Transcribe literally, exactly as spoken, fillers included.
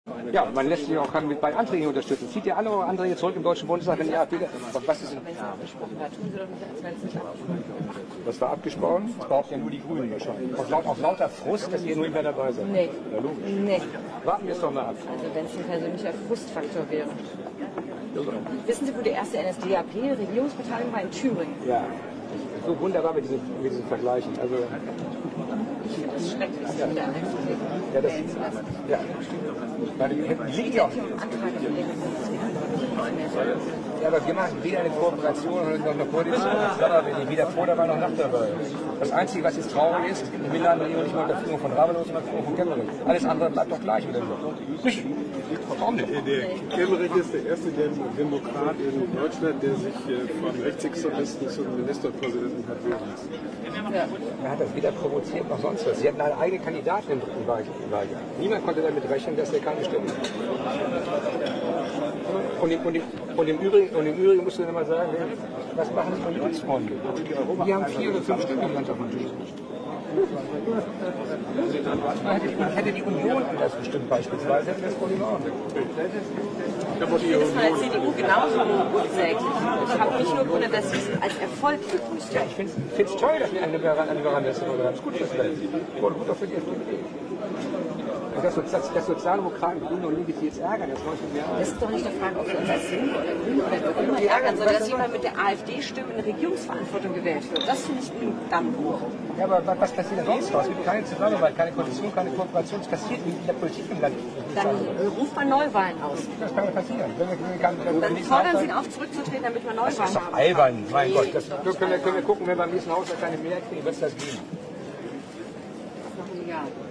Ja, man lässt sich auch mit bei Anträgen unterstützen. Zieht ihr alle eure Anträge zurück im Deutschen Bundestag, wenn ihr A F D... Was ist denn? Was war abgesprochen? Das braucht ja nur die Grünen wahrscheinlich. Auf, laut, auf lauter Frust, dass ihr nur nicht mehr dabei seid. Nee. Ja, logisch. Nee. Warten wir es doch mal ab. Also wenn es ein persönlicher Frustfaktor wäre. Wissen Sie, wo der erste N S D A P-Regierungsbeteiligung war? In Thüringen. Ja. So wunderbar mit diesen, mit diesen Vergleichen. Also, Das ist schrecklich. Ja, ja, das, ja. Weil die, die liegen ja auch. Ja, aber wir machen weder eine Kooperation noch eine Koalition. Weder vor dabei noch nach dabei. Das Einzige, was jetzt traurig ist, wir landen nicht mehr unter Führung von Ramelow, sondern Führung von Kemmerich. Alles andere bleibt doch gleich wieder so. Nicht? Warum nicht? Der Kemmerich ist der erste Demokrat in Deutschland, der sich von Rechtsextremisten zum Ministerpräsidenten hat wählen lassen. Ja. Er hat das weder provoziert noch sonst was. Sie hatten eine eigene Kandidatin im dritten Wahlgang. Niemand konnte damit rechnen, dass er keine Stimme hat. Und im, und, im, und, im Übrigen, und im Übrigen musst du dann mal sagen, was machen die Unionsfreunde? Die haben vier oder fünf Stimmen im Land auf dem Tisch. Hätte die Union anders bestimmt beispielsweise, hätte das Problem auch nicht. Ich finde es von der C D U genauso unsäglich. Ich habe mich nur gewundert, dass sie es als Erfolg begrüßt Ja, ich finde es toll, dass wir eine Liberalismus haben. Das ist gut fürs Land. Und gut auch für die F D P. Das, das, das Sozialdemokraten, Grüne und Linke, die jetzt ärgern, das leuchtet mir an. Das ist doch nicht eine Frage, ob wir uns als Linke oder Grüne oder wie immer ärgern, sondern dass jemand mit der AfD-Stimme in eine Regierungsverantwortung gewählt wird. Das finde ich ein Dammbruch. Ja, aber was passiert denn sonst noch? Es gibt keine Zusammenarbeit, keine Koalition, keine Kooperation. Es passiert in der Politik im Land. Dann ruft man Neuwahlen aus. Das kann ja passieren. Wenn wir, kann, also Dann fordern Sie ihn auf, zurückzutreten, damit man Neuwahlen haben. Das ist doch albern, mein Gott. Das können wir, können wir gucken, wenn wir beim nächsten Haushalt keine Mehrheit kriegen, wird es das geben. Das ist noch ein Jahr.